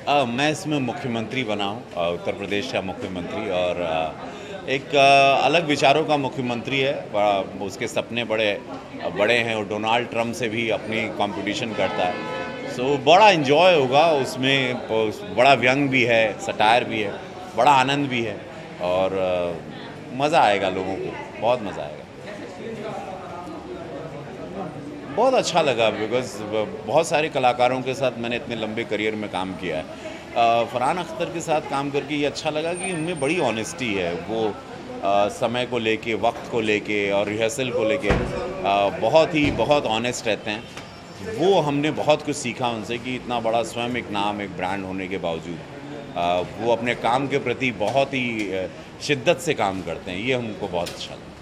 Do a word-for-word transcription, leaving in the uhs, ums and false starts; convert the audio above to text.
अ, मैं इसमें मुख्यमंत्री बना हूँ, अ, उत्तर प्रदेश का मुख्यमंत्री, और अ, एक अ, अलग विचारों का मुख्यमंत्री है। बड़ा उसके सपने बड़े बड़े हैं, और डोनाल्ड ट्रंप से भी अपनी कंपटीशन करता है। सो बड़ा इन्जॉय होगा उसमें, प बड़ा व्यंग भी है, सटायर भी है, बड़ा आनंद भी है, और मज़ा आएगा लोगों को, बहुत मज़ा आएगा। बहुत अच्छा लगा, बिकॉज़ बहुत सारे कलाकारों के साथ मैंने इतने लंबे करियर में काम किया है। अ, फरहान अख्तर के साथ काम करके ये अच्छा लगा कि उनमें बड़ी ऑनेस्टी है। वो अ, समय को लेके, वक्त को लेके और रिहर्सल को लेके अ, बहुत ही बहुत ऑनेस्ट रहते हैं। वो हमने बहुत कुछ सीखा उनसे, कि इतना बड़ा स्वयं एक नाम, एक ब्रांड होने के बावजूद अ, वो अपने काम के प्रति बहुत ही अ, शिद्दत से काम करते हैं। ये हमको बहुत अच्छा लगा।